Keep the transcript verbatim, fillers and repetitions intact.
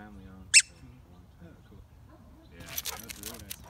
family owned. So, a long time. Yeah, cool. Yeah, that's really nice.